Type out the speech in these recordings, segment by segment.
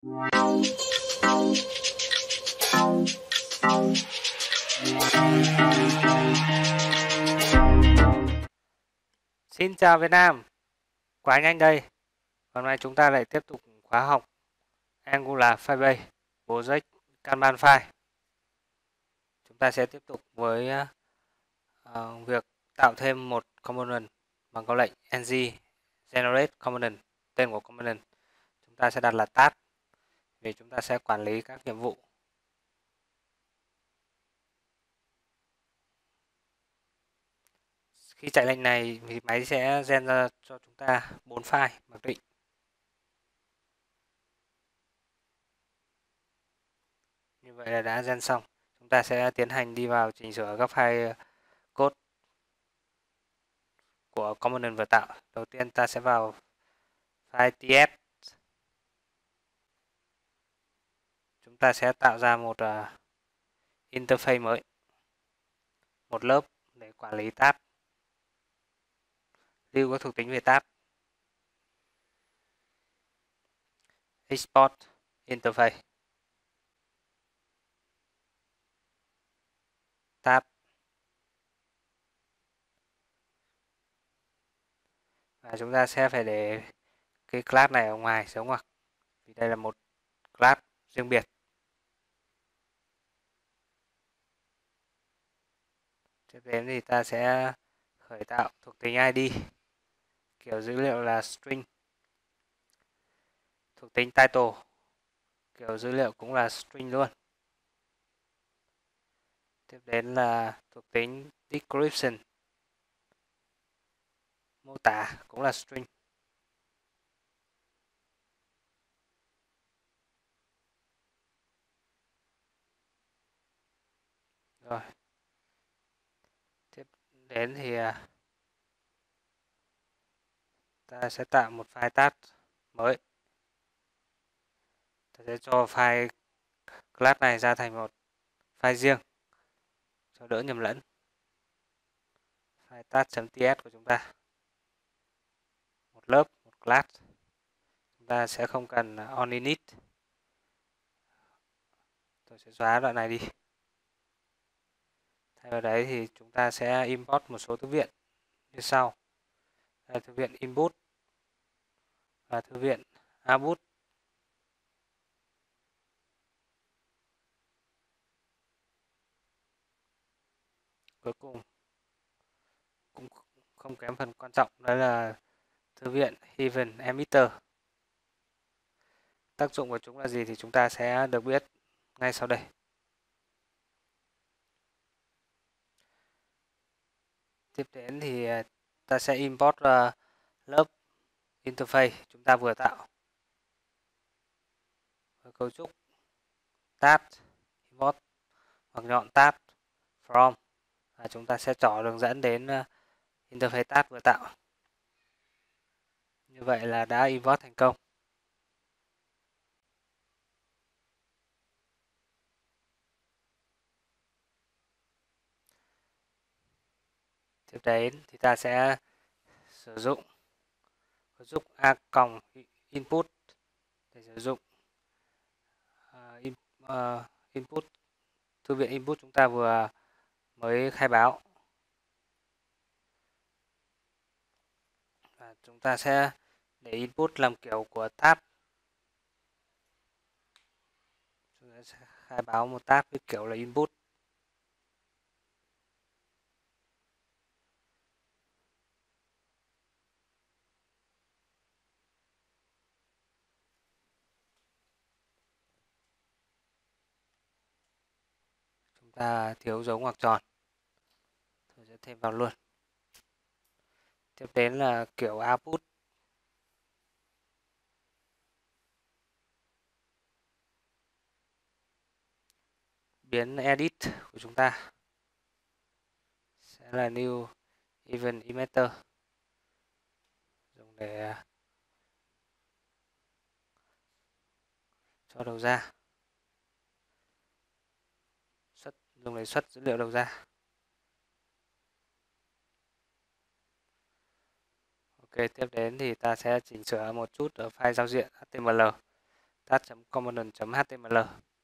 Xin chào Việt Nam, Quá Anh đây. Hôm nay chúng ta lại tiếp tục khóa học Angular Firebase Project Kanban File. Chúng ta sẽ tiếp tục với việc tạo thêm một component bằng câu lệnh ng generate component. Tên của component chúng ta sẽ đặt là task vì chúng ta sẽ quản lý các nhiệm vụ. Khi chạy lệnh này thì máy sẽ gen ra cho chúng ta 4 file mặc định. Như vậy là đã gen xong. Chúng ta sẽ tiến hành đi vào chỉnh sửa các file code của component vừa tạo. Đầu tiên ta sẽ vào file ts. Chúng ta sẽ tạo ra một interface mới, một lớp để quản lý tab, lưu các thuộc tính về tab. Export interface tab. Và chúng ta sẽ phải để cái class này ở ngoài dấu ngoặc vì đây là một class riêng biệt. Tiếp đến thì ta sẽ khởi tạo thuộc tính ID, kiểu dữ liệu là string. Thuộc tính title, kiểu dữ liệu cũng là string luôn. Tiếp đến là thuộc tính description, mô tả cũng là string. Rồi. Tiếp đến thì ta sẽ tạo một file task mới. Ta sẽ cho file class này ra thành một file riêng cho đỡ nhầm lẫn. File task.ts của chúng ta. Một lớp, một class. Chúng ta sẽ không cần onInit. Tôi sẽ xóa đoạn này đi. Thay vào đấy thì chúng ta sẽ import một số thư viện như sau. Đây là thư viện input và thư viện output. Cuối cùng cũng không kém phần quan trọng, đó là thư viện event emitter. Tác dụng của chúng là gì thì chúng ta sẽ được biết ngay sau đây. Tiếp đến thì ta sẽ import lớp interface chúng ta vừa tạo. Với cấu trúc tab import hoặc nhọn tab from, và chúng ta sẽ trỏ đường dẫn đến interface tab vừa tạo. Như vậy là đã import thành công. Tiếp đến thì ta sẽ sử dụng cấu trúc a-input để sử dụng input thư viện input chúng ta vừa mới khai báo. Và chúng ta sẽ để input làm kiểu của tab. Chúng ta sẽ khai báo một tab với kiểu là input. Chúng ta thiếu dấu ngoặc tròn. Tôi sẽ thêm vào luôn. Tiếp đến là kiểu output. Biến edit của chúng ta sẽ là new event emitter, dùng để cho đầu ra, dùng để xuất dữ liệu đầu ra. Ok, tiếp đến thì ta sẽ chỉnh sửa một chút ở file giao diện HTML tat.component.html.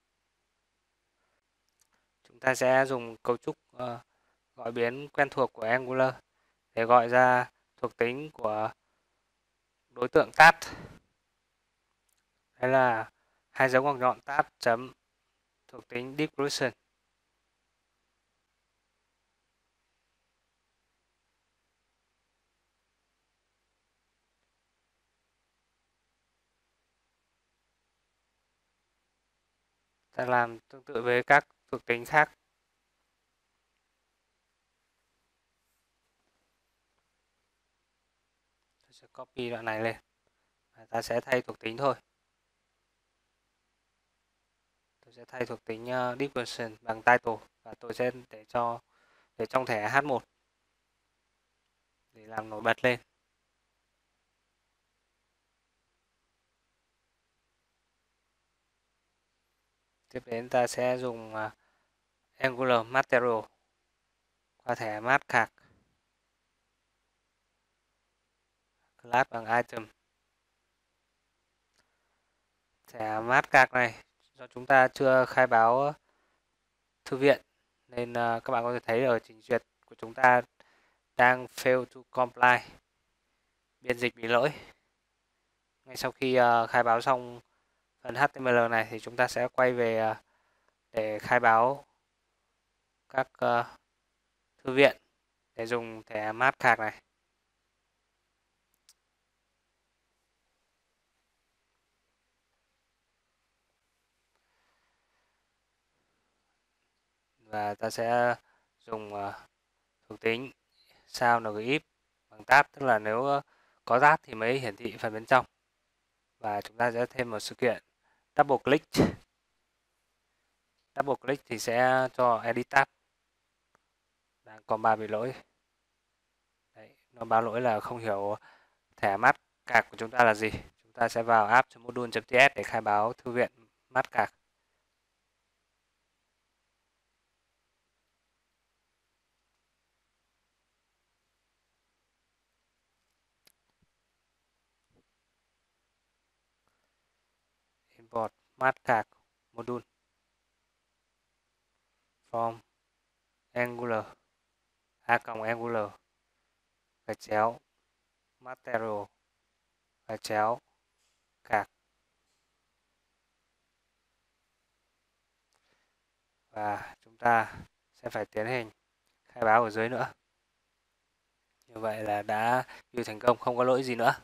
Chúng ta sẽ dùng cấu trúc gọi biến quen thuộc của Angular để gọi ra thuộc tính của đối tượng tat. Đây là hai dấu ngoặc nhọn tat chấm thuộc tính description. Ta làm tương tự với các thuộc tính khác. Ta sẽ copy đoạn này lên và ta sẽ thay thuộc tính thôi. Tôi sẽ thay thuộc tính description bằng title và tôi sẽ để trong thẻ H1 để làm nổi bật lên. Tiếp đến ta sẽ dùng Angular Material qua thẻ Math Card class bằng item. Thẻ Math Card này do chúng ta chưa khai báo thư viện nên các bạn có thể thấy ở trình duyệt của chúng ta đang fail to comply, biên dịch bị lỗi. Ngay sau khi khai báo xong phần HTML này thì chúng ta sẽ quay về để khai báo các thư viện để dùng thẻ Math Card này. Và ta sẽ dùng thuộc tính sao ngif bằng tab, tức là nếu có tab thì mới hiển thị phần bên trong. Và chúng ta sẽ thêm một sự kiện double click. Double click thì sẽ cho edit tab. Đang còn 3 bị lỗi. Đấy, nó báo lỗi là không hiểu thẻ Math Card của chúng ta là gì. Chúng ta sẽ vào app.module.ts để khai báo thư viện Math Card. Import Math Card module from Angular Angular gạch chéo material gạch chéo card. Và chúng ta sẽ phải tiến hành khai báo ở dưới nữa. Như vậy là đã build thành công, không có lỗi gì nữa.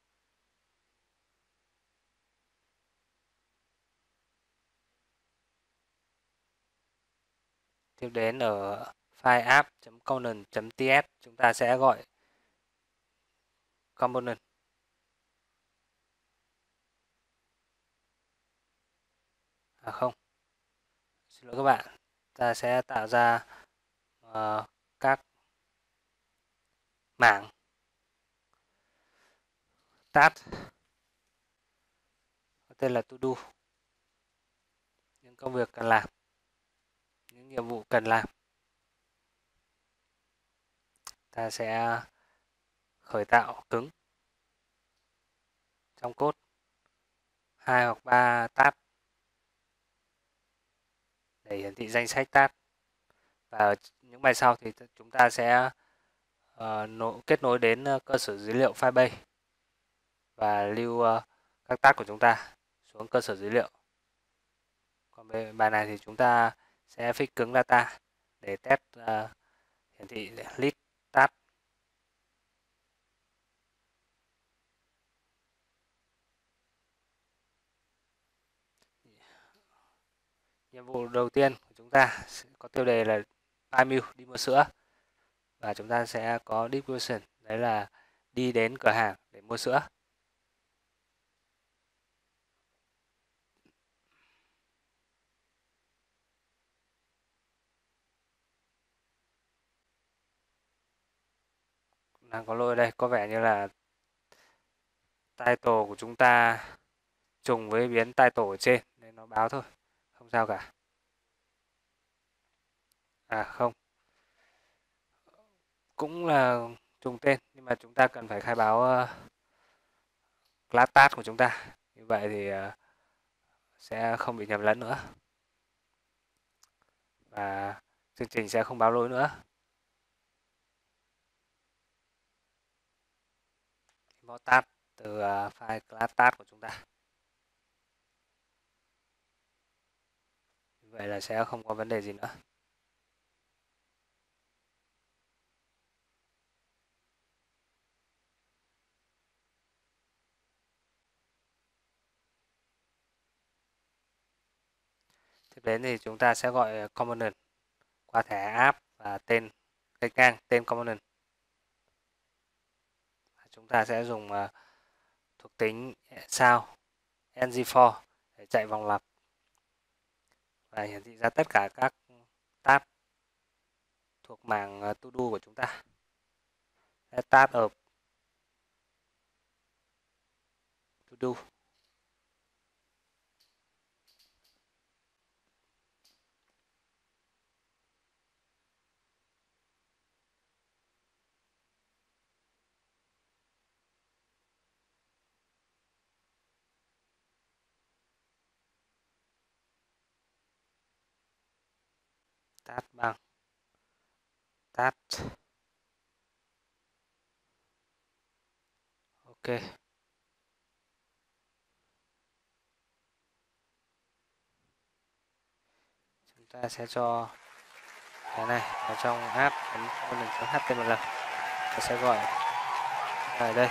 Tiếp đến ở file app.component.ts chúng ta sẽ gọi component. Không. Xin lỗi các bạn. Ta sẽ tạo ra các mảng task có tên là to do, những công việc cần làm, những nhiệm vụ cần làm. Ta sẽ khởi tạo cứng trong code 2 hoặc 3 tab để hiển thị danh sách tab. Và ở những bài sau thì chúng ta sẽ kết nối đến cơ sở dữ liệu Firebase và lưu các tab của chúng ta xuống cơ sở dữ liệu. Còn bài này thì chúng ta sẽ fix cứng data để test hiển thị list tab. Nhiệm vụ đầu tiên của chúng ta sẽ có tiêu đề là buy milk, đi mua sữa. Và chúng ta sẽ có description, đấy là đi đến cửa hàng để mua sữa. Đang có lỗi đây, có vẻ như là title của chúng ta trùng với biến title ở trên nên nó báo thôi, không sao cả. Không, cũng là trùng tên nhưng mà chúng ta cần phải khai báo class task của chúng ta. Như vậy thì sẽ không bị nhầm lẫn nữa. Và chương trình sẽ không báo lỗi nữa. Import tab từ file class tab của chúng ta. Vậy là sẽ không có vấn đề gì nữa. Tiếp đến thì chúng ta sẽ gọi component qua thẻ app và tên gạch ngang tên component. Chúng ta sẽ dùng thuộc tính sound ng4 để chạy vòng lặp và hiển thị ra tất cả các tab thuộc mảng to do của chúng ta. Tab ở to do. Tab bằng tab. Ok. Chúng ta sẽ cho cái này vào trong app component.html. Ta sẽ gọi ở đây.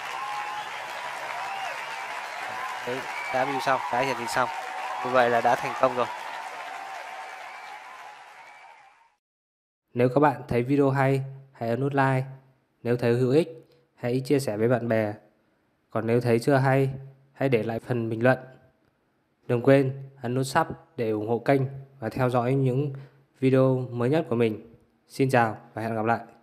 Đấy, đã view xong, đã hiển thị xong. Như vậy là đã thành công rồi. Nếu các bạn thấy video hay, hãy ấn nút like. Nếu thấy hữu ích, hãy chia sẻ với bạn bè. Còn nếu thấy chưa hay, hãy để lại phần bình luận. Đừng quên ấn nút sub để ủng hộ kênh và theo dõi những video mới nhất của mình. Xin chào và hẹn gặp lại.